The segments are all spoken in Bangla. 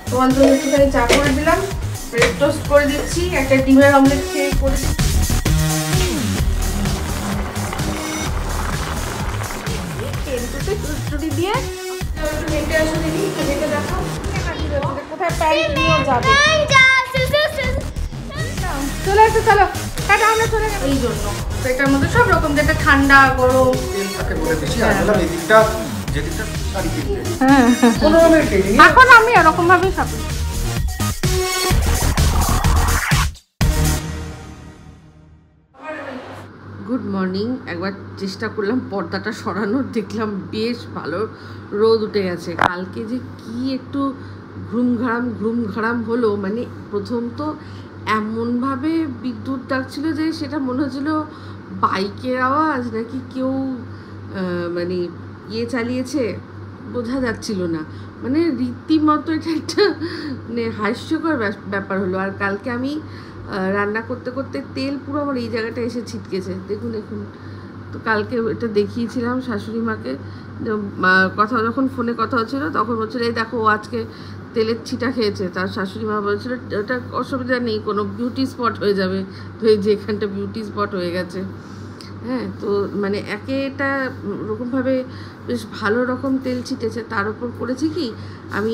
তোমার জন্য একটুখানি চা করে দিলাম, ব্রেড টোস্ট করে দিচ্ছি, একটা ডিমের অমলেট খেয়ে করে দিচ্ছি। চুড়ি দিয়ে একটু হেঁটে আসো দেখি, একটু হেঁটে দেখো কোথায় প্যান্ট নিয়ে যাবে। চলে আসো, চলো টাটা, আমরা চলে যাবো। এই জন্য এটার মধ্যে সব রকম, যেটা ঠান্ডা গরম এখন আমি এরকম ভাবেই খাবো। Good morning. একবার চেষ্টা করলাম পর্দাটা সরানোর, দেখলাম বেশ ভালো রোদ উঠে গেছে। কালকে যে কি একটু ঘুমঘাড়াম হলো, মানে প্রথম তো এমনভাবে বিদ্যুৎ ডাকছিল যে সেটা মনে হচ্ছিল বাইকের আওয়াজ নাকি কেউ মানে চালিয়েছে, বোঝা যাচ্ছিল না। মানে রীতিমতো এটা একটা মানে হাস্যকর ব্যাপার হলো। আর কালকে আমি রান্না করতে করতে তেল পুরো আমার এই জায়গাটা এসে ছিটকেছে, দেখুন। তো কালকে এটা দেখিয়েছিলাম শাশুড়ি মাকে, যখন ফোনে কথা হচ্ছিল তখন বলছিল এই দেখো ও আজকে তেলের ছিটা খেয়েছে। তার শাশুড়ি মা বলছিল ওটা অসুবিধা নেই, কোনো বিউটি স্পট হয়ে যাবে। তো এই যে এখানটা বিউটি স্পট হয়ে গেছে। হ্যাঁ, তো মানে এটা ওরকমভাবে বেশ ভালো রকম তেল ছিটেছে। তার উপর করেছি কি, আমি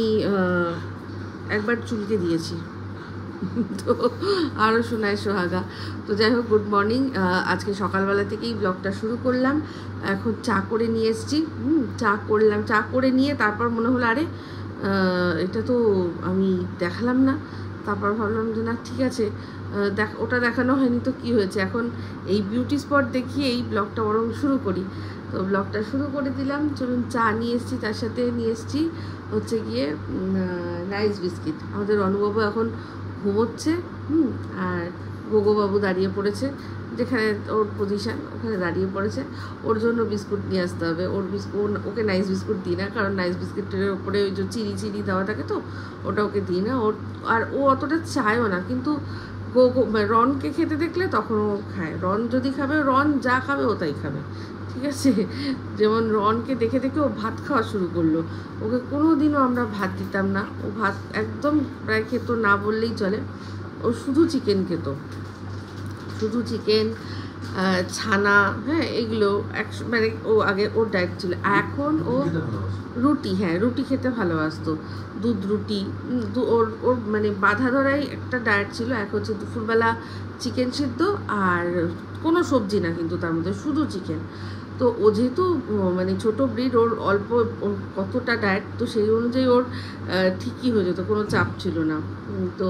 একবার চুলকে দিয়েছি, তো আরও শোনায় সোহাগা। তো যাই হোক, গুড মর্নিং। আজকে সকালবেলা থেকেই ব্লগটা শুরু করলাম। এখন চা করে নিয়ে এসেছি, চা করে নিয়ে তারপর মনে হলো আরে এটা তো আমি দেখালাম না। তারপর ভাবলাম যে না ঠিক আছে, ওটা দেখানো হয়নি তো কি হয়েছে, এখন এই বিউটি স্পট দেখিয়ে এই ব্লগটা বরং শুরু করি। তো ব্লগটা শুরু করে দিলাম। চলুন, চা নিয়ে এসেছি, তার সাথে নিয়ে এসেছি হচ্ছে গিয়ে নাইস বিস্কিট। আমাদের রণবাবু এখন ঘুমোচ্ছে, আর গোগোবাবু দাঁড়িয়ে পড়েছে, যেখানে ওর পজিশান ওখানে দাঁড়িয়ে পড়েছে। ওর জন্য বিস্কুট নিয়ে আসতে হবে। ওকে নাইস বিস্কুট দিই না, কারণ নাইস বিস্কুটের ওপরে ওই যে চিনি দেওয়া থাকে, তো ওটা ওকে দিই না। আর ও অতটা চায়ও না, কিন্তু রনকে খেতে দেখলে তখন ও খায়। রন যদি খাবে, রন যা খাবে ও তাই খাবে, ঠিক আছে। যেমন রনকে দেখে দেখে ও ভাত খাওয়া শুরু করলো। ওকে কোনো দিনও আমরা ভাত দিতাম না, ও ভাত একদম প্রায় খেত না বললেই চলে। ও শুধু চিকেন খেত, শুধু চিকেন, ছানা, হ্যাঁ এগুলো মানে ও আগে ওর ডায়েট ছিল। এখন ও রুটি, হ্যাঁ রুটি খেতে ভালোবাসতো, দুধ রুটি। ওর মানে বাধা ধরাই একটা ডায়েট ছিল। এক হচ্ছে দুপুরবেলা চিকেন সিদ্ধ আর কোনো সবজি না, কিন্তু তার মধ্যে শুধু চিকেন। তো ও যেহেতু মানে ছোটো ব্রিড, ওর অল্প কতটা ডায়েট, তো সেই অনুযায়ী ওর ঠিকই হয়ে যেত, কোনো চাপ ছিল না। তো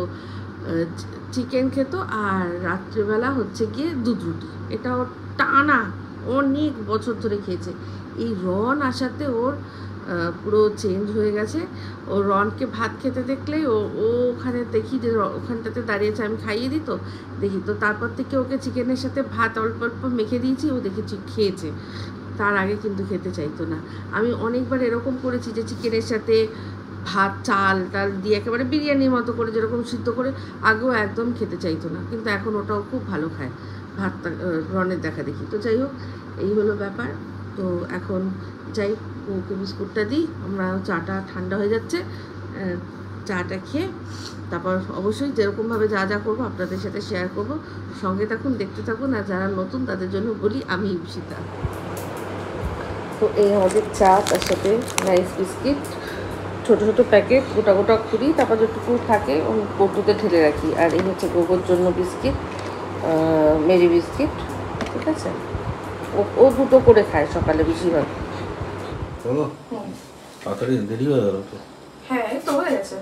চিকেন খেত, আর রাত্রিবেলা হচ্ছে গিয়ে দুধ রুটি। এটা ওর টানা অনেক বছর ধরে খেয়েছে। এই রন আসাতে ওর পুরো চেঞ্জ হয়ে গেছে। ও রনকে ভাত খেতে দেখলে ও ওখানে দেখি যে ওখানটাতে দাঁড়িয়েছে, আমি খাইয়ে দিই তো দেখি, তো তারপর থেকে ওকে চিকেনের সাথে ভাত অল্প অল্প মেখে দিয়েছি, ও দেখেছি খেয়েছে। তার আগে কিন্তু খেতে চাইতো না। আমি অনেকবার এরকম করেছি যে চিকেনের সাথে ভাত চাল দিয়ে একেবারে বিরিয়ানির মতো করে যেরকম সিদ্ধ করে, আগেও একদম খেতে চাইতো না, কিন্তু এখন ওটাও খুব ভালো খায় ভাতটা রনের দেখা দেখি। তো যাই হোক, এই হলো ব্যাপার। তো এখন যাই, ওকে বিস্কুটটা দিই, আমরা চাটা ঠান্ডা হয়ে যাচ্ছে, চাটা খেয়ে তারপর অবশ্যই যেরকমভাবে যা যা করবো আপনাদের সাথে শেয়ার করব। সঙ্গে থাকুন, দেখতে থাকুন। আর যারা নতুন তাদের জন্য বলি, আমি ঈপ্সিতা। তো এই আমাদের চা, তার সাথে নাইস বিস্কিট, ছোটো ছোটো প্যাকেট, গোটা করি, তারপর যেটুকু থাকে ওই কৌটোতে ঢেলে রাখি। আর এই হচ্ছে গোবর জন্য বিস্কিট, মেরি বিস্কিট, ঠিক আছে। ও দুটো করে খায় সকালে বেশিরভাগ। দেরি হয়ে গেল তো। হ্যাঁ, তো হয়ে গেছে।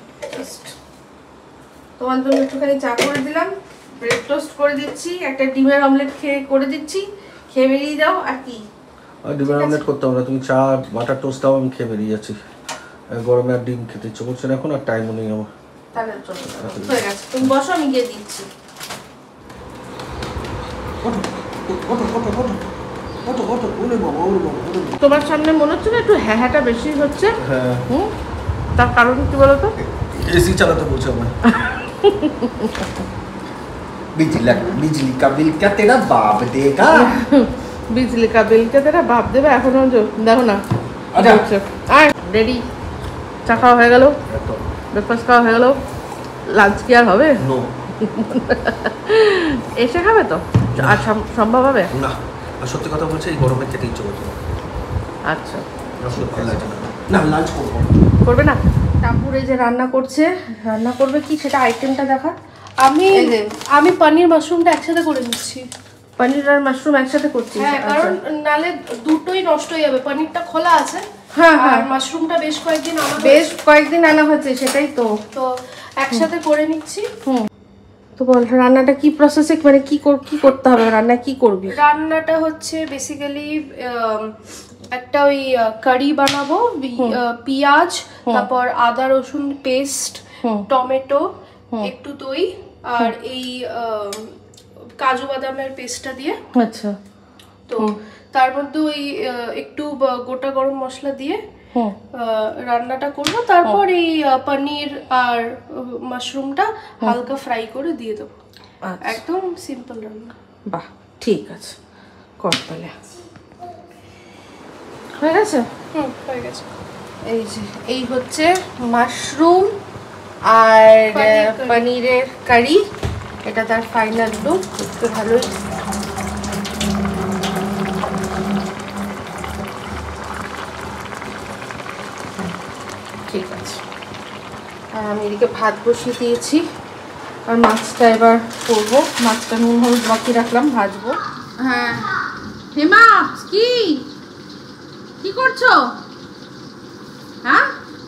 তোমার জন্য একটুখানি চা করে দিলাম, ব্রেড টোস্ট করে দিচ্ছি, একটা ডিমের অমলেট করে দিচ্ছি, খেয়ে বেরিয়ে যাও। আর কি ডিমের অমলেট করতে হবে, তুমি চা বাটার টোস্ট দাও, আমি খেয়ে বেরিয়ে যাচ্ছি। গরমে আর ডিম খেতে ইচ্ছে করছে না এখন, আর টাইমও নেই আমার। তাহলে হয়ে গেছে, তুমি বসো, আমি গিয়ে দিচ্ছি। তোমার সামনে মনে হচ্ছে না একটু হ্যাঁটা বেশি হচ্ছে? তার কারণ কি বলো তো? এসি চালাতে বলছে আমার। বিজলি কা বিল কা তেরা বাপ দেগা। বিজলি কা বিল কা তেরা বাপ দেবে। এখনো দেখো না, আচ্ছা রেডি। চা খাওয়া হয়ে গেল, একদম ব্রেকফাস্ট খাওয়া হয়ে গেল, লাঞ্চ কি আর হবে? নো এসে খাবে তো আর সম্ভব হবে না। আর সত্যি কথা বলছি, এই গরমে খেতে ইচ্ছে করছে না। আচ্ছা ভালো লাগছে না, না লাঞ্চ করবো। করবে না? টাপুরে যে রান্না করছে, রান্না করবে কি সেটা আইটেমটা দেখা। আমি পনির মাশরুমটা একসাথে করে নিচ্ছি। পনির আর মাশরুম একসাথে করছি? হ্যাঁ, কারণ নালে দুটোই নষ্ট হয়ে যাবে। পনিরটা খোলা আছে, হ্যাঁ আর মাশরুমটা বেশ কয়েকদিন আনা হয়েছে, সেটাই তো একসাথে করে নিচ্ছি। তো বল রান্নাটা কি প্রসেসে, মানে কি করতে হবে, রান্না কি করবি? রান্নাটা হচ্ছে বেসিক্যালি একটা ওই কারি বানাবো, পেঁয়াজ, তারপর আদা রসুন পেস্ট, টমেটো, একটু দই আর এই কাজু বাদামের পেস্টটা দিয়ে। আচ্ছা। তো তার মধ্যে ওই একটু গোটা গরম মশলা দিয়ে রান্নাটা করবো। তারপর এই পনির আর মাশরুমটা হালকা ফ্রাই করে দিয়ে দেবো। একদম সিম্পল রান্না। বাহ, ঠিক আছে, কর তাহলে। হয়ে গেছে? হয়ে গেছে। এই যে এই হচ্ছে মাশরুম আর পনিরের কারি, এটা তার ফাইনাল লুক। একটু ভালোই ঠিক আছে। আর আমি এদিকে ভাত বসিয়ে দিয়েছি, আর মাছটা এবার করবো। মাছটা নুন হলুদ বাকি রাখলাম, ভাজবো। হ্যাঁ হেমা, কি করছো? হ্যাঁ,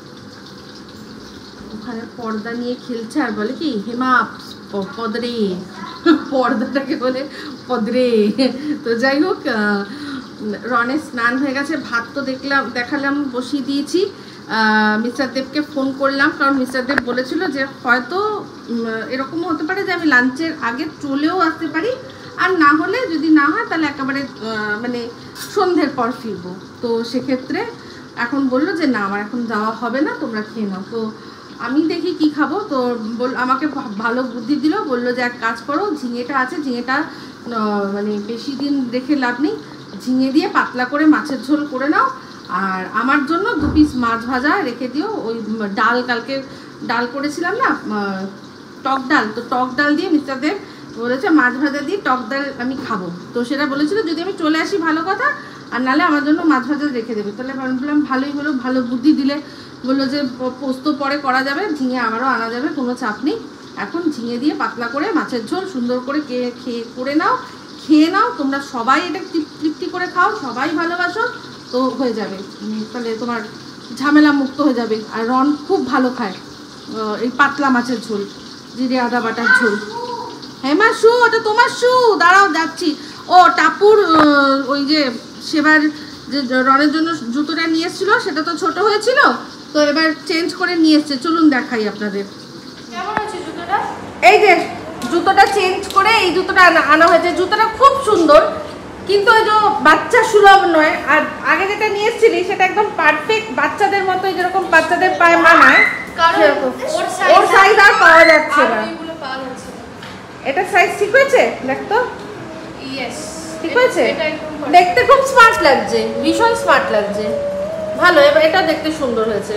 ওখানে পর্দা নিয়ে খেলছে আর বলে কি হেমা পদরে, পর্দাটাকে বলে পদরে। তো যাই হোক, রনের স্নান হয়ে গেছে, ভাত তো দেখালাম বসিয়ে দিয়েছি। মিস্টার দেবকে ফোন করলাম, কারণ মিস্টার দেব বলেছিল যে হয়তো এরকমও হতে পারে যে আমি লাঞ্চের আগে চলেও আসতে পারি, আর না হলে যদি না হয় তাহলে একেবারে মানে সন্ধ্যের পর ফিরবো। তো সেক্ষেত্রে এখন বললো যে না, আমার এখন যাওয়া হবে না, তোমরা খেয়ে নাও। তো আমি দেখি কি খাবো। তো আমাকে ভালো বুদ্ধি দিল, বললো যে এক কাজ করো, ঝিঙেটা আছে, ঝিঙেটা মানে বেশি দিন রেখে লাভ নেই, ঝিঙে দিয়ে পাতলা করে মাছের ঝোল করে নাও, আর আমার জন্য 2 পিস মাছ ভাজা রেখে দিও। ওই ডাল, কালকে ডাল করেছিলাম না, টক ডাল, তো টক ডাল দিয়ে মিস্টার দেব বলেছে মাছ ভাজা দিয়ে টক ডাল আমি খাবো। তো সেটা বলেছিল যদি আমি চলে আসি ভালো কথা, আর নাহলে আমার জন্য মাছ ভাজা রেখে দেবে। তাহলে ভাবলাম ভালোই হলো, ভালো বুদ্ধি দিলে। বললো যে পোস্ত পরে করা যাবে, ঝিঙে আবারও আনা যাবে, কোনো চাপ নেই। এখন ঝিঙে দিয়ে পাতলা করে মাছের ঝোল সুন্দর করে খেয়ে নাও তোমরা সবাই, এটা তৃপ্তি করে খাও, সবাই ভালোবাসো, তো হয়ে যাবে। তাহলে তোমার ঝামেলা মুক্ত হয়ে যাবে। আর রন খুব ভালো খায় এই পাতলা মাছের ঝোল, জিরে আদা বাটার ঝোল। হ্যাঁ মা, শু, ওটা তোমার শু, দাঁড়াও যাচ্ছি। ও টাপুর ওই যে সেবার যে রনের জন্য জুতোটা নিয়ে এসেছিল, সেটা তো ছোট হয়েছিল, তো এবার চেঞ্জ করে নিয়ে এসছে। চলুন দেখাই আপনাদের। কেমন আছে জুতোটা? এই যে জুতোটা চেঞ্জ করে এই জুতোটা আনা হয়েছে। জুতোটা খুব সুন্দর, কিন্তু ওই যে বাচ্চা সুলভ নয়। আর আগে যেটা নিয়ে এসেছিলি সেটা একদম পারফেক্ট বাচ্চাদের মতো, যেরকম বাচ্চাদের পায়ে মানায় সেরকম। ওর সাইজ আর পাওয়া যাচ্ছে না। এটা সাইজ ঠিক হয়েছে? দেখ তো, ঠিক হয়েছে? দেখতে খুব স্মার্ট লাগছে, ভীষণ স্মার্ট লাগছে, ভালো। এবার এটা দেখতে সুন্দর হয়েছে।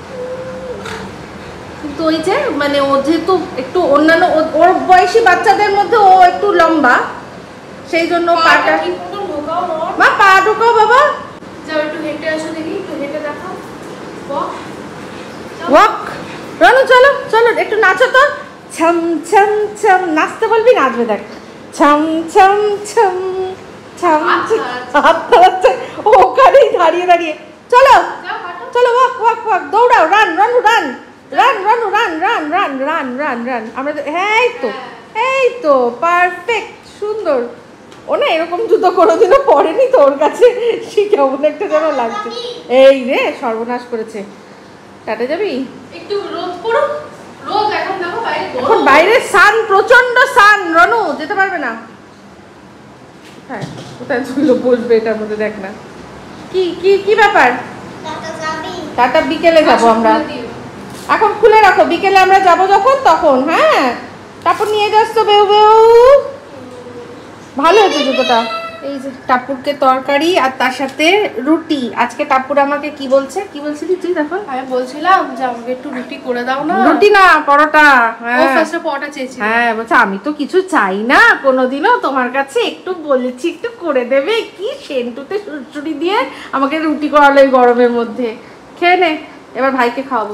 কিন্তু ওই যে মানে ও যেহেতু একটু অন্যান্য ওর বয়সী বাচ্চাদের মধ্যে ও একটু লম্বা, সেই জন্য পাটা মা, পা ঢোকাও বাবা। যাও একটু হেঁটে আসো, দেখি একটু হেঁটে দেখাও। ওয়াক, রনু চলো চলো একটু নাচো তো। ছম ছম ছম, নাচতে বলবি, নাচবে দেখ। ছম ছম ছম ছম, ওখানেই দাঁড়িয়ে দাঁড়িয়ে। চলো চলো, ওয়াক ওয়াক ওয়াক, দৌড়াও, run Ronu run, run Ronu run run run run run run. আমরা হ্যাঁ, এই তো পারফেক্ট, সুন্দর। ও না এরকম জুতো কোনোদিনও পরেনি, তো ওর কাছে কেমন একটা যেন লাগছে। এই রে সর্বনাশ করেছে। টাটা যাবি? একটু রোদ পড়ুক, রোদ এখন দেখো বাইরে, এখন বাইরে সান, প্রচন্ড সান, রনু যেতে পারবে না। হ্যাঁ, কোথায় ছিল বসবে এটার মধ্যে, দেখ না কি কি কি ব্যাপার। টাটা, বিকেলে যাবো আমরা। এখন খুলে রাখো, বিকেলে আমরা যাবো যখন তখন। হ্যাঁ, তারপর নিয়ে যাস তো বেউ বেউ। ভালো হয়েছে জুতোটা, এই যে টাপুরকে তরকারি আর তার সাথে রুটি। আজকে টাপুর আমাকে কি বলছে, কি বলছিলি তুই তখন? আমি বলছিলাম যে আমাকে একটু রুটি করে দাও না। রুটি না, পরোটা। ও ফার্স্টে পরোটা চেয়েছি। হ্যাঁ বলছে আমি তো কিছু চাই না কোনোদিনও তোমার কাছে, একটু বলেছি একটু করে দেবে। কি সেন্টুতে সুরসুরি দিয়ে আমাকে রুটি করালো এই গরমের মধ্যে। খেয়ে নে, এবার ভাইকে খাওয়াবো।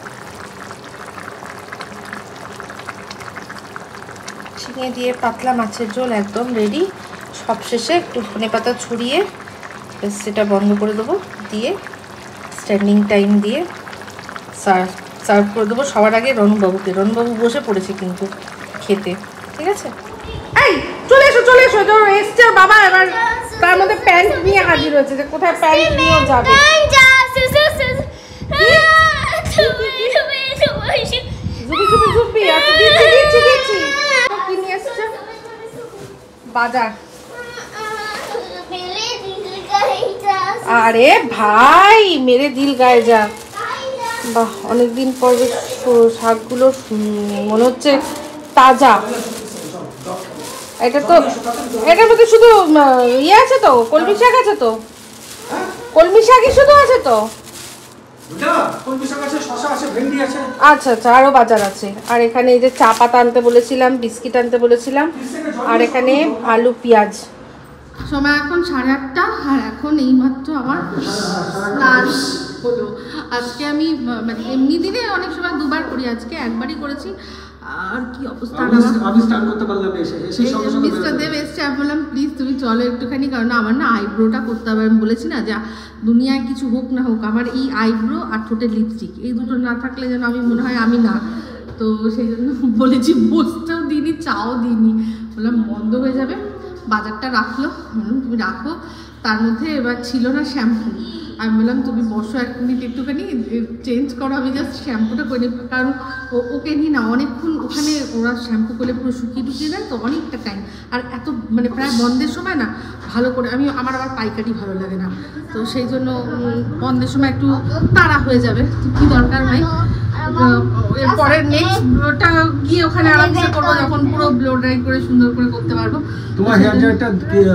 ঝিঙে দিয়ে পাতলা মাছের ঝোল একদম রেডি। সবশেষে একটু ধনে পাতা ছড়িয়ে সেটা বন্ধ করে দেবো, দিয়ে স্ট্যান্ডিং টাইম দিয়ে সার্ভ করে দেবো সবার আগে রনুবাবুকে। রনুবাবু বসে পড়েছে কিন্তু খেতে, ঠিক আছে? এই চলে এসো চলে এসো, তো এসছে বাবা এবার তার মধ্যে প্যান্ট নিয়ে হাজির হয়েছে, যে কোথায় প্যান্ট নিয়ে যাবে। কি নিয়ে এসছে? বাজার। আরে ভাই মেরে দিল গায়ে যা। বাহ, অনেকদিন পর শাকগুলো মনে হচ্ছে তাজা। এটা তো এটার মধ্যে শুধু ইয়ে আছে তো, কলমি শাক আছে তো, কলমি শাকই শুধু আছে তো। আচ্ছা আচ্ছা, আরো বাজার আছে। আর এখানে এই যে চা পাতা আনতে বলেছিলাম, বিস্কিট আনতে বলেছিলাম, আর এখানে আলু পেঁয়াজ। সময় এখন 8:30, আর এখন এইমাত্র আমার স্নান হলো। আজকে আমি মানে এমনি দিনে অনেক সময় দুবার করি, আজকে একবারই করেছি। আর কি অবস্থা, আমি স্টার্ট করতে পারলাম এসে সঙ্গে সঙ্গে মিস্টার দেব এসছে। আমি বললাম প্লিজ তুমি চলো একটুখানি, কারণ আমার না আইব্রোটা করতে হবে। আমি বলেছি না যে দুনিয়ায় কিছু হোক না হোক আমার এই আইব্রো আর ঠোঁটের লিপস্টিক এই দুটো না থাকলে যেন আমি মনে হয় আমি না। তো সেই জন্য বলেছি, বসতেও দিইনি, চাও দিইনি, বললাম বন্ধ হয়ে যাবে। বাজারটা রাখলো, তুমি রাখো। তার মধ্যে এবার ছিল না শ্যাম্পু। আমি বললাম তুমি বসো 1 মিনিট একটুখানি চেঞ্জ করো, আমি জাস্ট শ্যাম্পুটা করে নিই। কারণ ওকে নিই না অনেকক্ষণ ওখানে, ওরা শ্যাম্পু করলে পুরো শুকিয়ে টুকিয়ে দেয় তো অনেকটা টাইম। আর এত মানে প্রায় বন্ধের সময় না ভালো করে আমার আবার পাইকারি ভালো লাগে না, তো সেই জন্য বন্ধের সময় একটু তাড়া হয়ে যাবে। কি দরকার ভাই, এরপরে নেক্সটটা গিয়ে ওখানে আরামসে করবো, যখন পুরো ব্লো ড্রাই করে সুন্দর করে করতে পারবো। তোমার হেয়ার ড্রায়ারটা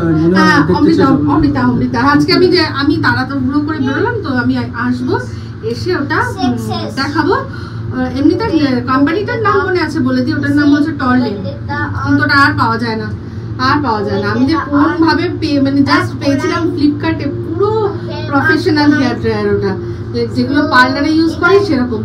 অমৃতা আজকে আমি তাড়াতাড়ি করে বেরোলাম তো, আমি আসবো, এসে ওটা দেখাবো। এমনিতে কোম্পানিটার নাম মনে আছে বলে দিই, ওটার নাম হচ্ছে টর্লেন, কিন্তু ওটা আর পাওয়া যায় না, আর পাওয়া যায় না। আমি যে কোন ভাবে মানে জাস্ট পেয়েছিলাম ফ্লিপকার্টে, পুরো প্রফেশনাল হেয়ার ড্রায়ার ওটা, যেগুলো পার্লারে ইউজ করে সেরকম।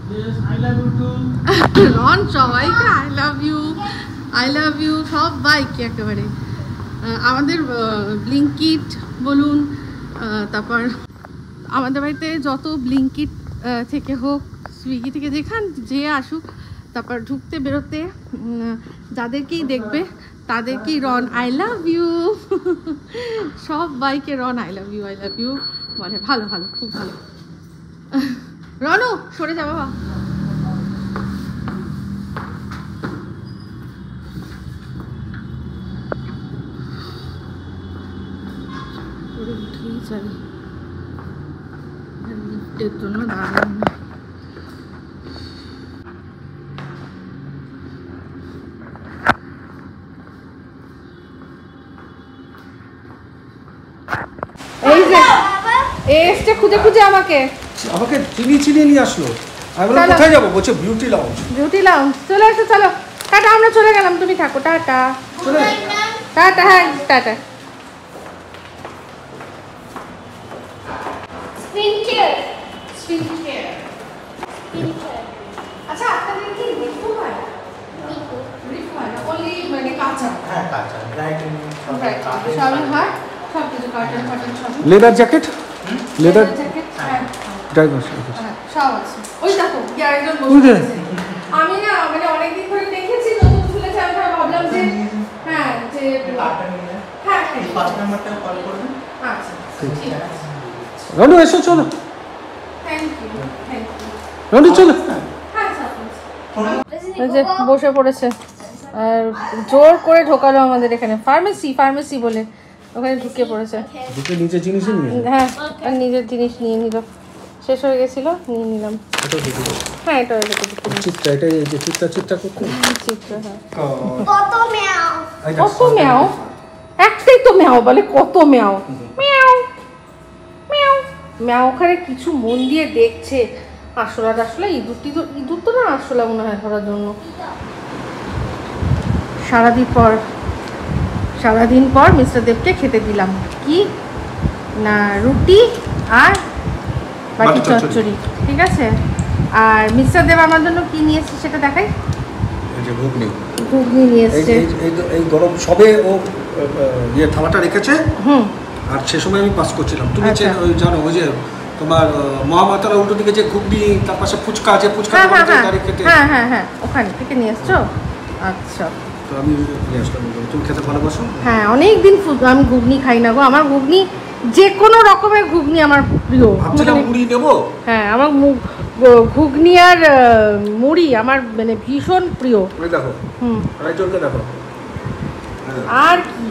রন সবাইকে আই লাভ ইউ সবাইকে একেবারে। আমাদের ব্লিঙ্কিট বলুন, তারপর আমাদের বাড়িতে যত ব্লিঙ্কিট থেকে হোক, সুইগি থেকে যেখান যে আসুক, তারপর ঢুকতে বেরোতে যাদেরকেই দেখবে তাদেরকেই রন আই লাভ ইউ, সবাইকে রন আই লাভ ইউ বলে। ভালো ভালো, খুব ভালো। রনু সরে যা বাবা। লিফটের জন্য দাঁড়ালাম না। এই যে এসছে খুঁজে খুঁজে আমাকে চিনিয়ে নিয়ে আসলো। আমি বললাম কোথায় যাবো, বলছে বিউটি লাউঞ্জ। চলে এসো, চলো টাটা, আমরা চলে গেলাম, তুমি থাকো, টাটা টাটা। হ্যাঁ টাটা। আচ্ছা আপনাদের কি রিফু হয়? রিফু হয় না, ওনলি মানে কাঁচা? হ্যাঁ কাঁচা, রাইটিং সবই হয়, সব কিছু কার্টন ফাটন সব। লেদার জ্যাকেট, লেদার জ্যাকেট, হ্যাঁ ড্রাইভার সব আছে। ওই দেখো কি আরেকজন বসে আছে। আমি না মানে অনেকদিন ধরে দেখেছি, নতুন খুলেছে, আমি ভাবলাম যে হ্যাঁ যে হ্যাঁ এই 5 নাম্বারটা কল করবেন। আচ্ছা ঠিক আছে। রনু এসো, চলো। Thank you. রনু চলো। বসে পড়েছে আর জোর করে ঢোকালো আমাদের এখানে, ফার্মেসি বলে ওখানে ঢুকে পড়েছে। ঢুকে নিজের জিনিসই নিয়ে, হ্যাঁ আর নিজের জিনিস নিয়ে নিল, শেষ হয়ে গেছিল, নিয়ে নিলাম। হ্যাঁ এটা চিত্তা, এটা এই যে চিত্তা করতে চিত্রা। হ্যাঁ কত ম্যাও, একটাই তো ম্যাও বলে, কত ম্যাও ম্যাও ম্যাও ম্যাও। ওখানে কিছু মন দিয়ে দেখছে। আসলে ইঁদুর তো না, আসলে মনে হয় ধরার জন্য। সারাদিন পর মিস্টার দেবকে খেতে দিলাম কি না, রুটি আর বাটি চচ্চড়ি, ঠিক আছে। আর মিস্টার দেব আমার জন্য কি নিয়ে এসেছে সেটা দেখাই। এই যে ঘুগনি নিয়ে এসেছে। এই গরম সবে ও থালাটা রেখেছে। আর সে সময় আমি পাস করছিলাম। তুমি ওই জানো ওই যে তোমার মহামাতারা উল্টো দিকে যে ঘুগনি, তার পাশে ফুচকা আছে, ফুচকা খেতে। হ্যাঁ ওখান থেকে নিয়ে এসছো। আচ্ছা, তো আমি নিয়ে আসলাম। তুমি খেতে ভালোবাসো? হ্যাঁ, অনেকদিন আমি ঘুগনি খাই না গো। আমার ঘুগনি যে কোনো রকমের ঘুগনি আমার প্রিয়। মুড়ি নেবো? হ্যাঁ, আমার ঘুগনি আর মুড়ি আমার মানে ভীষণ প্রিয়। দেখো, রাইচলকে দেখো। আর কি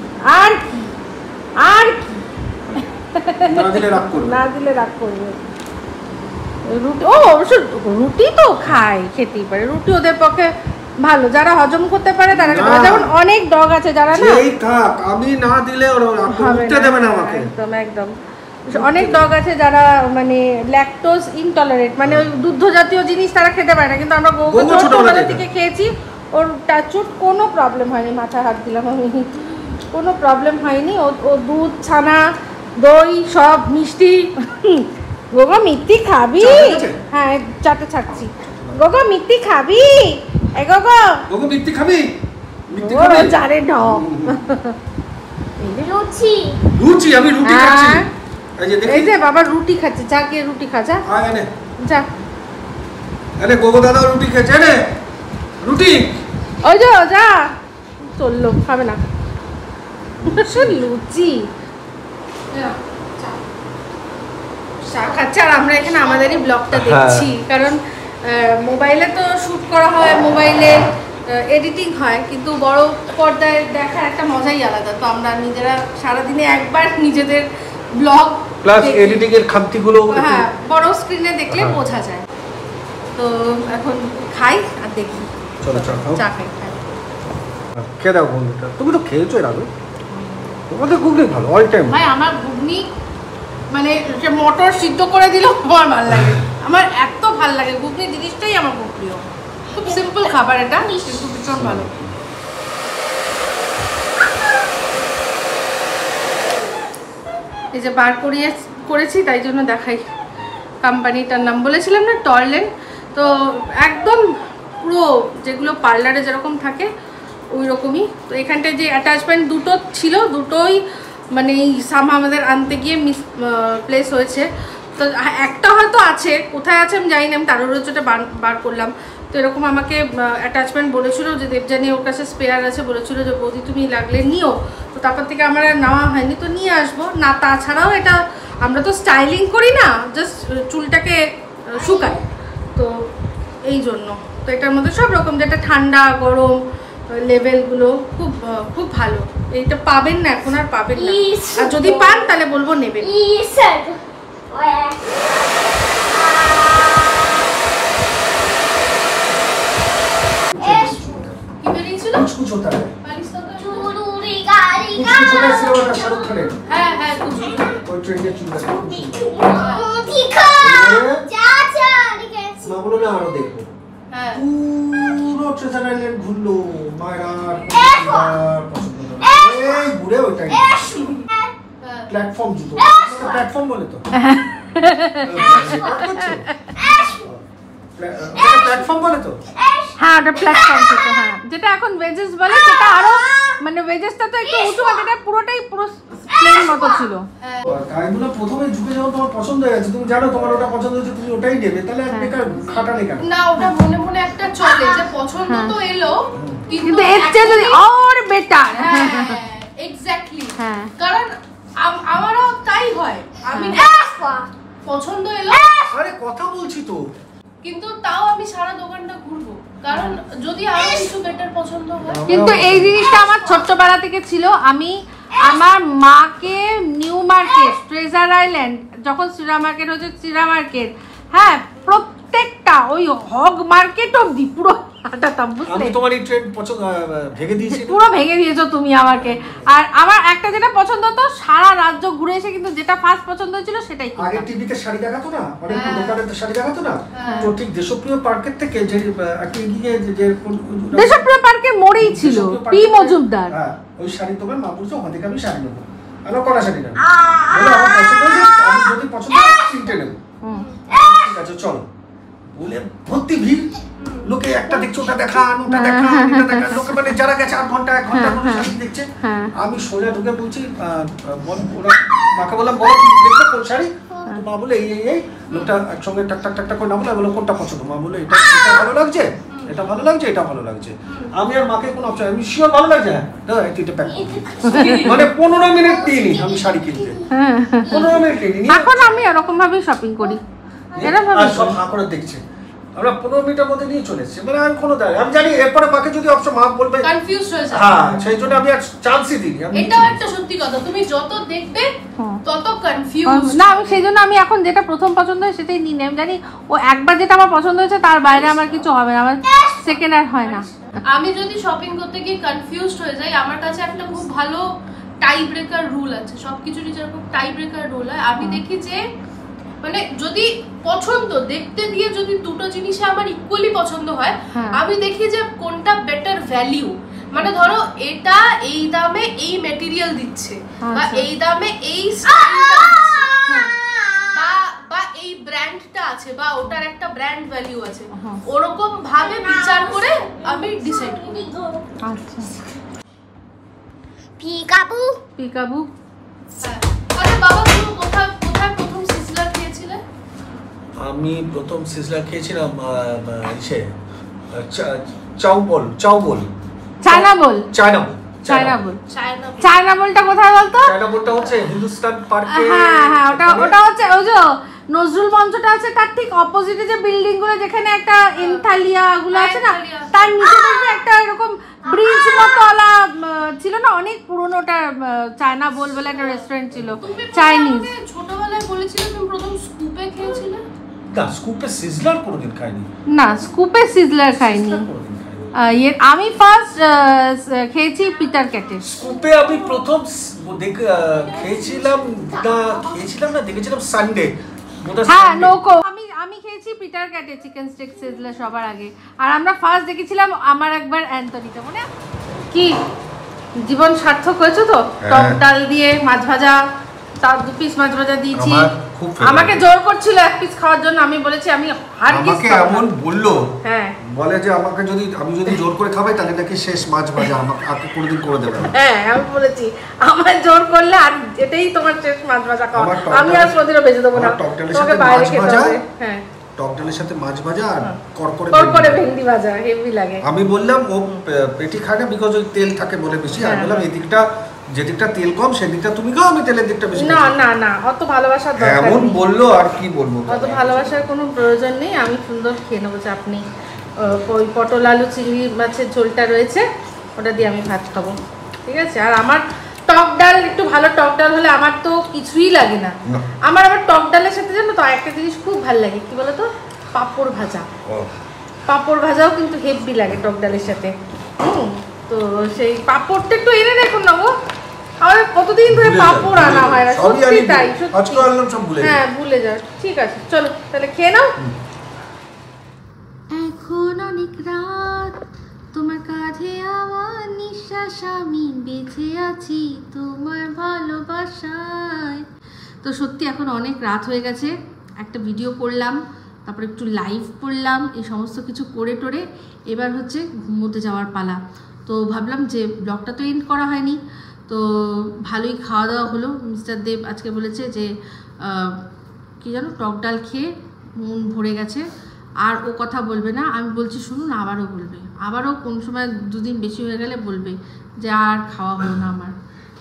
না দিলে রাগ করবে। রুটি, অবশ্য রুটি তো খায়, খেতেই পারে। রুটি ওদের পক্ষে ভালো, যারা হজম করতে পারে তারা। যেমন অনেক ডগ আছে যারা না, আমি না দিলে উঠতে দেবে না আমাকে। একদম অনেক ডগ আছে যারা মানে ল্যাকটোজ ইনটলারেন্ট, মানে ওই দুগ্ধ জাতীয় জিনিস তারা খেতে পারে না। কিন্তু আমরা ছোটবেলা থেকে খেয়েছি, ওর টাচুট কোনো প্রবলেম হয়নি। মাথায় হাত দিলাম আমি, কোনো প্রবলেম হয়নি। ও দুধ, ছানা, দই সব মিষ্টি। গোগো মিষ্টি খাবি? হ্যাঁ, চাটে ছাড়ছি। গোগো মিষ্টি খাবি? গোগো মিষ্টি খাবি? জানে ঢং। লুচি আমি রুটি খাচ্ছি। এই যে বাবা রুটি খাচ্ছে, যা গিয়ে রুটি খা, যা যা। আরে গোগো দাদা রুটি খেছে রে, রুটি। ওই যা চললো, খাবে না লুচি। চা খাচ্ছে আর আমরা এখানে আমাদেরই ব্লগটা দেখছি। কারণ মোবাইলে তো শ্যুট করা হয়, মোবাইলে এডিটিং হয়, কিন্তু বড় পর্দায় দেখার একটা মজাই আলাদা। তো আমরা নিজেরা সারাদিনে একবার নিজেদের ব্লগ প্লাস এডিটিং এর খামতিগুলো বড় স্ক্রিনে দেখলে বোঝা যায়। তো এখন খাই আর দেখি। চলো চা খাই। খেয়ে দাও বন্ধুটা। তুমি তো খেয়েছো এর আগে। তোমাদের ঘুগনি ভালো অল টাইম। ভাই আমার ঘুগনি মানে যে মটর সিদ্ধ করে দিল আমার ভালো লাগে। আমার এত ভালো লাগে ঘুগনি জিনিসটাই আমার খুব প্রিয়। খুব সিম্পল খাবার এটা, কিন্তু ভীষণ ভালো। এই যে বার করেছি তাই জন্য দেখাই। কোম্পানিটার নাম বলেছিলাম না, টরলেন। তো একদম পুরো যেগুলো পার্লারে যেরকম থাকে ওই রকমই। তো এখানটায় যে অ্যাটাচমেন্ট দুটো ছিল, দুটোই মানে আমাদের আনতে গিয়ে প্লেস হয়েছে। তো একটা হয়তো আছে, কোথায় আছে আমি জানি না, আমি তারও রোজটা বার করলাম। তো এরকম আমাকে অ্যাটাচমেন্ট বলেছিল যে দেবজানি ওর কাছে স্পেয়ার আছে, বলেছিল যে বৌদি তুমি লাগলে নিও। তো তারপর থেকে আমার আর নেওয়া হয়নি, তো নিয়ে আসবো না। তাছাড়াও এটা আমরা তো স্টাইলিং করি না, জাস্ট চুলটাকে শুকাই, তো এই জন্য। তো এটার মধ্যে সব রকম, যেটা ঠান্ডা গরম লেভেলগুলো খুব খুব ভালো। এইটা পাবেন না, এখন আর পাবেন না। আর যদি পান তাহলে বলবো নেবেন। কি বেরিয়েছিল? হ্যাঁ হ্যাঁ, আরো দেখবো। পুরো ট্রেজার আইল্যান্ড ঘুরলো মায়ের ঘুরে ওইটাই প্ল্যাটফর্ম জুতো, প্ল্যাটফর্ম বলে তো, প্ল্যাটফর্ম বলে তো। হ্যাঁ, ওটা প্ল্যাটফর্ম ছিল। হ্যাঁ, যেটা এখন ওয়েজেস বলে, সেটা আরো মানে ওয়েজেসটা তো একটু উঁচু, এটা পুরোটাই পুরো প্লেন মতো ছিল। গাড়িগুলো প্রথমে ঝুঁকে যাও, তোমার পছন্দ হয়ে গেছে, তুমি জানো তোমার ওটা পছন্দ হয়েছে, তুমি ওটাই নেবে, তাহলে বেকার খাটালে কেন? না, ওটা মনে মনে একটা চলে যে পছন্দ তো এলো, কিন্তু এর চেয়ে যদি আর বেটার। এক্স্যাক্টলি। হ্যাঁ, কারণ আমারও তাই হয়। আমি পছন্দ এলো, আরে কথা বলছি তো, কিন্তু তাও আমি সারা দোকানটা ঘুরবো, কারণ যদি আরো কিছু বেটার পছন্দ হয়। কিন্তু এই জিনিসটা আমার ছোট্টবেলা থেকে ছিল। আমি আমার মাকে নিউ মার্কেট, ট্রেজার আইল্যান্ড, যখন শ্রীরা মার্কেট হচ্ছে শ্রীরা মার্কেট, হ্যাঁ প্রত্যেকটা ওই হগ মার্কেট অব্দি পুরো হাঁটাতাম, বুঝলে? আমি তোমার এই ট্রেন্ড পছন্দ ভেঙে দিয়েছি, পুরো ভেঙে দিয়েছো তুমি আমাকে। আর আমার একটা যেটা পছন্দ হতো, সারা রাজ্য ঘুরে এসে কিন্তু যেটা ফার্স্ট পছন্দ হয়েছিল সেটাই আগে টিভিতে শাড়ি দেখাতো না, অনেক দোকানে শাড়ি দেখাতো না, তো ঠিক দেশপ্রিয় পার্কের থেকে যে একটু এগিয়ে যে দেশপ্রিয় পার্কের মোড়েই ছিল পি মজুমদার। হ্যাঁ, ওই শাড়ি তোমার মা বলছো ওখান থেকে আমি শাড়ি নেবো, আমার কটা শাড়ি নেবো, বলে আমার পছন্দ হয়েছে, আমি যদি পছন্দ হয় তিনটে নেবো, ঠিক আছে চলো বলে ভর্তি ভিড়, লোকে একটা দেখছে ওটা দেখা, ওটা দেখা, এটা দেখা, লোকে মানে যারা গেছে 8 ঘন্টা 1 ঘন্টা ধরে শাড়ি দেখছে। আমি সোজা ঢুকে বলছি ওরা মাকে বললাম বলো কি দেখবে কোন শাড়ি, তো মা বলে এই লোকটা একসঙ্গে টাক টাক টাক টাক করে না বলে বলো কোনটা পছন্দ, মা বলে এটা ভালো লাগছে, এটা ভালো লাগছে, এটা ভালো লাগছে। আমি আর মাকে কোনো অপশন, আমি শিওর ভালো লাগছে, হ্যাঁ এটা প্যাক মানে 15 মিনিট দিইনি আমি শাড়ি কিনতে, 15 মিনিট দিইনি। এখন আমি এরকম ভাবে শপিং করি, এরকম ভাবে সব হাঁ করে দেখছে, আমরা 15 মিনিটের মধ্যে নিয়ে চলে এসেছি, মানে আমি কোনো দাঁড়িয়ে আমি জানি এরপরে মাকে যদি অপশন মা বলবে কনফিউজ হয়ে যায়, হ্যাঁ সেই জন্য আমি আর চান্সই দিইনি। এটাও একটা সত্যি কথা, তুমি যত দেখবে তত কনফিউজ। না আমি সেই জন্য আমি এখন যেটা প্রথম পছন্দ হয় সেটাই নিই, আমি জানি ও একবার যেটা আমার পছন্দ হয়েছে তার বাইরে আমার কিছু হবে না, আমার সেকেন্ড আর হয় না। আমি যদি শপিং করতে গিয়ে কনফিউজড হয়ে যাই, আমার কাছে একটা খুব ভালো টাই ব্রেকার রুল আছে, সবকিছুরই যেরকম টাই ব্রেকার রুল হয়, আমি দেখি যে মানে যদি পছন্দ দেখতে দিয়ে যদি দুটো জিনিসে আমার ইকুয়ালি পছন্দ হয়, আমি দেখি যে কোনটা বেটার ভ্যালিউ, মানে ধরো এটা এই দামে এই ম্যাটেরিয়াল দিচ্ছে, বা এই দামে এই স্টাইলটা দিচ্ছে, বা এই ব্র্যান্ডটা আছে, বা ওটার একটা ব্র্যান্ড ভ্যালিউ আছে, ওরকম ভাবে বিচার করে আমি ডিসাইড করি। আচ্ছা পিকাবু পিকাবু। আরে বাবা তুমি কোথায় প্রথম সিজলার খেয়েছিলে? আমি প্রথম সিজলার খেয়েছিলাম ইসে চাউবল চায়না বল। চায়না বলটা কোথায় বলতো? চায়না বলটা হচ্ছে হিন্দুস্তান পার্কে। হ্যাঁ ওটা হচ্ছে ওই যে নজরুল মঞ্চটা আছে তার ঠিক অপোজিটে যে বিল্ডিং গুলো, যেখানে একটা এনথালিয়া গুলো আছে না, তার নিচে দেখবে একটা এরকম ব্রিজ মতোলা ছিল না, অনেক পুরনোটা চায়না বল বলে একটা রেস্টুরেন্ট ছিল চাইনিজ। ছোটবেলায় বলেছিলে তুমি প্রথম স্কুপে খেয়েছিলে? না স্কুপে সিজলার কোনোদিন খাইনি। না স্কুপে সিজলার খাইনি। আমি ফার্স্ট খেয়েছি পিটার ক্যাটে। স্কুপে আমি প্রথম খেয়েছিলাম না দেখেছিলাম সানডে। হ্যাঁ নৌকো। আমি খেয়েছি পিটার ক্যাটে চিকেন স্টেক সিজলার সবার আগে, আর আমরা ফার্স্ট দেখেছিলাম আমার একবার অ্যান্টনিতে, মনে কি জীবন সার্থক হয়েছে তো। টক ডাল দিয়ে মাছ ভাজা, তার 2 পিস মাছ ভাজা দিয়েছি, আমাকে জোর করছিল 1 পিস খাওয়ার জন্য, আমি বলেছি আমি হারগিজ আমাকে এমন বললো, হ্যাঁ বলে যে আমাকে আমি যদি জোর করে খাওয়াই তাহলে নাকি শেষ মাছ ভাজা আমাকে কোনোদিন করে দেবে না। হ্যাঁ আমি বলেছি আমার জোর করলে আর এটাই তোমার শেষ মাছ ভাজা খাওয়া, আমি আর কোনোদিনও বেঁচে দেবো না, তোমাকে বাইরে খেতে হবে। হ্যাঁ টক ডালের সাথে মাছ ভাজা আর করকরে ভেন্ডি ভাজা হেভি লাগে। আমি বললাম ও পেটি খায় না বিকজ ওই তেল থাকে বলে বেশি, আমি বললাম এই দিকটা যেদিকটা তেল কম সেদিকটা তুমি খাও, আমি তেলের দিকটা বেশি। না অত ভালোবাসার দরকার নেই। এমন বললো আর কি বলবো, অত ভালোবাসার কোনো প্রয়োজন নেই, আমি সুন্দর খেয়ে নেবো চাটনি, ওই পটল আলু চিংড়ি মাছের ঝোলটা রয়েছে ওটা দিয়ে আমি ভাত খাবো, ঠিক আছে। আর আমার টক ডাল, একটু ভালো টক ডাল হলে আমার তো কিছুই লাগে না। আমার আবার টক ডালের সাথে জানো তো একটা জিনিস খুব ভালো লাগে, কি বলতো, পাঁপড় ভাজা। পাঁপড় ভাজাও কিন্তু হেভি লাগে টক ডালের সাথে। তো সেই পাঁপড়টা একটু এনে দেখুন না গো, আমাদের কতদিন ধরে পাঁপড় আনা হয় না, সত্যি তাই, হ্যাঁ ভুলে যাও। ঠিক আছে চলো তাহলে খেয়ে নাও। এখন অনেক রাত, তোমার কাঁধে আমার নিঃশ্বাস, আমি বেঁচে আছি তোমার ভালোবাসায়। তো সত্যি এখন অনেক রাত হয়ে গেছে, একটা ভিডিও করলাম, তারপর একটু লাইভ করলাম, এই সমস্ত কিছু করে টোরে এবার হচ্ছে ঘুমোতে যাওয়ার পালা। তো ভাবলাম যে ব্লগটা তো এন্ড করা হয়নি, তো ভালোই খাওয়া দাওয়া হলো। মিস্টার দেব আজকে বলেছে যে কি জানো টক ডাল খেয়ে মন ভরে গেছে, আর ও কথা বলবে না। আমি বলছি শুনুন আবারও বলবে, আবারও কোন সময় 2 দিন বেশি হয়ে গেলে বলবে যে আর খাওয়া হলো না আমার।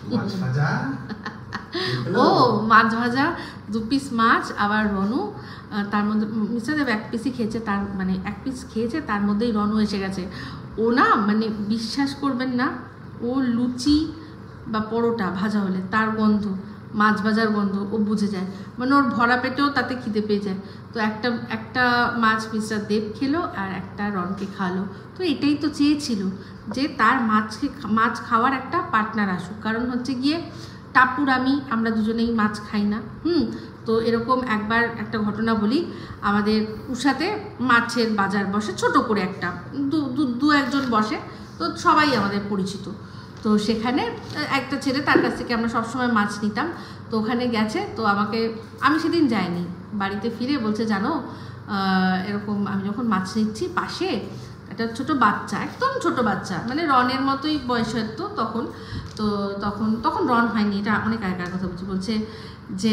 ও মাছ ভাজা 2 পিস মাছ, আবার রনু তার মধ্যে মিস্টার দেব 1 পিসই খেয়েছে, তার মানে 1 পিস খেয়েছে তার মধ্যেই রনু এসে গেছে। ও না মানে বিশ্বাস করবেন না, ও লুচি বা পরোটা ভাজা হলে তার গন্ধ মাছ ভাজার গন্ধ ও বুঝে যায়, মানে ওর ভরা পেটেও তাতে খিদে পেয়ে যায়। তো একটা মাছ মিস্টার দেব খেলো আর একটা রনকে খাওয়ালো। তো এটাই তো চেয়েছিল যে তার মাছ খাওয়ার একটা পার্টনার আসুক, কারণ হচ্ছে গিয়ে টাপুর আমরা দুজনেই মাছ খাই না। তো এরকম একবার একটা ঘটনা বলি, আমাদের উষাতে মাছের বাজার বসে ছোট করে, একটা দু একজন বসে, তো সবাই আমাদের পরিচিত। তো সেখানে একটা ছেলে, তার কাছ থেকে আমরা সবসময় মাছ নিতাম। তো ওখানে গেছে, তো আমি সেদিন যাইনি, বাড়িতে ফিরে বলছে জানো এরকম আমি যখন মাছ নিচ্ছি পাশে একটা ছোট বাচ্চা, একদম ছোট বাচ্চা, মানে রনের মতোই বয়স হতো তখন। তো তখন রন হয়নি, এটা অনেক আগেকার কথা বলছে যে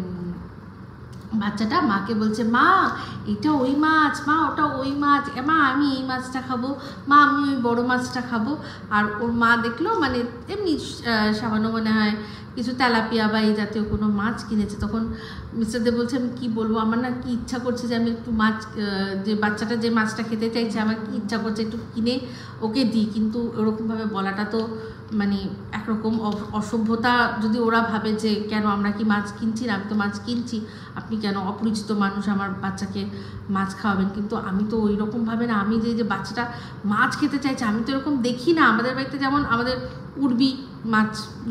বাচ্চাটা মাকে বলছে মা এটা ওই মাছ, মা ওটা ওই মাছ, মা আমি এই মাছটা খাবো, মা আমি ওই বড় মাছটা খাবো। আর ওর মা দেখলো মানে এমনি সামান্য মনে হয় কিছু তেলাপিয়া বা এই জাতীয় কোনো মাছ কিনেছে। তখন মিস্টার দেব বলছে আমি কী বলবো, আমার না কি ইচ্ছা করছে যে আমি একটু মাছ, যে বাচ্চাটা যে মাছটা খেতে চাইছে আমার কি ইচ্ছা করছে একটু কিনে ওকে দিই, কিন্তু ওরকমভাবে বলাটা তো মানে একরকম অসভ্যতা। যদি ওরা ভাবে যে কেন আমরা কি মাছ কিনছি না, আমি তো মাছ কিনছি, আপনি কেন অপরিচিত মানুষ আমার বাচ্চাকে মাছ খাওয়াবেন। কিন্তু আমি তো ওই রকমভাবে না, আমি যে বাচ্চাটা মাছ খেতে চাইছে আমি তো এরকম দেখি না। আমাদের বাড়িতে যেমন আমাদের উর্বি মাছ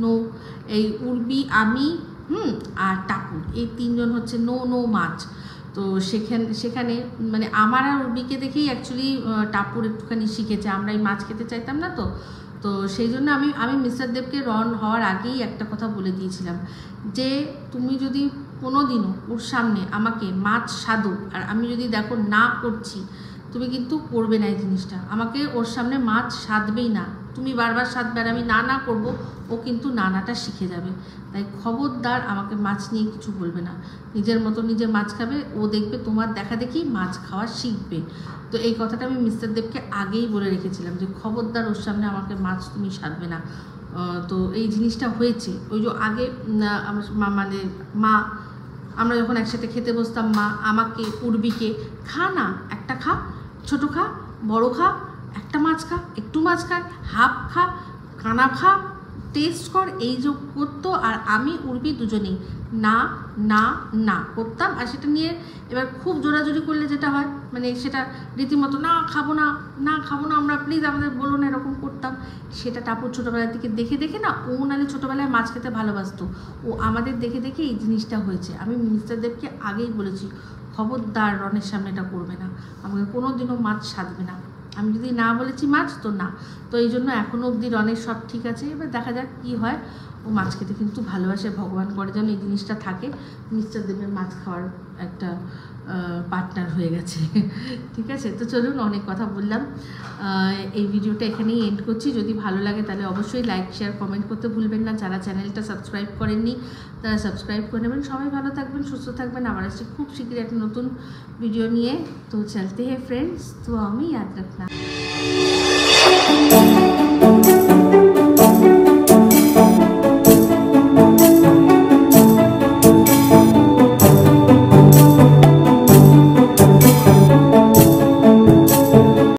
এই উর্বি আমি আর টাপুর এই তিনজন হচ্ছে নো মাছ। তো সেখানে মানে আমার আর উর্বিকে দেখেই অ্যাকচুয়ালি টাপুর একটুখানি শিখেছে, আমরা এই মাছ খেতে চাইতাম না। তো সেই জন্য আমি মিস্টার দেবকে রন হওয়ার আগেই একটা কথা বলে দিয়েছিলাম যে তুমি যদি কোনোদিনও ওর সামনে আমাকে মাছ সাধো আর আমি যদি দেখো না করছি, তুমি কিন্তু করবে না এই জিনিসটা, আমাকে ওর সামনে মাছ সাধবেই না। তুমি বারবার সাধবে আর আমি না করবো, ও কিন্তু নানাটা শিখে যাবে। তাই খবরদার আমাকে মাছ নিয়ে কিছু বলবে না, নিজের মতো নিজে মাছ খাবে, ও দেখবে তোমার দেখা দেখি মাছ খাওয়া শিখবে। তো এই কথাটা আমি মিস্টার দেবকে আগেই বলে রেখেছিলাম যে খবরদার ওর সামনে আমাকে মাছ তুমি সাধবে না। তো এই জিনিসটা হয়েছে ওই যে আগে মানে মা আমরা যখন একসাথে খেতে বসতাম, মা আমাকে উর্বিকে খা না, একটা খা, ছোটো খা, বড়ো খা, একটা মাছ খা, একটু মাছ খা, হাফ খা, কানা খা, টেস্ট কর, এই যে করতো। আর আমি উর্বি দুজনেই না না না করতাম। আর সেটা নিয়ে এবার খুব জোরাজোরি করলে যেটা হয় মানে সেটা রীতিমতো না খাবো না আমরা, প্লিজ আমাদের বলো না, এরকম করতাম। সেটা টাপুর ছোটোবেলার দিকে দেখে না, ও নালে ছোটোবেলায় মাছ খেতে ভালোবাসতো, ও আমাদের দেখে এই জিনিসটা হয়েছে। আমি মিস্টার দেবকে আগেই বলেছি খবরদার রনের সামনে এটা করবে না, আমাকে কোনো দিনও মাছ সাধবে না। আমি যদি না বলেছি মাছ তো না। তো এই জন্য এখনও অবধি রনের সব ঠিক আছে, এবার দেখা যাক কী হয়। ও মাছ খেতে কিন্তু ভালোবাসে, ভগবান করে যেন এই জিনিসটা থাকে। মিস্টার দেবের মাছ খাওয়ার একটা পার্টনার হয়ে গেছে। ঠিক আছে, তো চলুন অনেক কথা বললাম, এই ভিডিওটা এখানেই এন্ড করছি। যদি ভালো লাগে তাহলে অবশ্যই লাইক শেয়ার কমেন্ট করতে ভুলবেন না। যারা চ্যানেলটা সাবস্ক্রাইব করেননি তারা সাবস্ক্রাইব করে নেবেন। সবাই ভালো থাকবেন, সুস্থ থাকবেন। আবার আসছি খুব শীঘ্রই একটা নতুন ভিডিও নিয়ে। তো চলতে হ্যাঁ ফ্রেন্ডস, তো আমি याद रखना।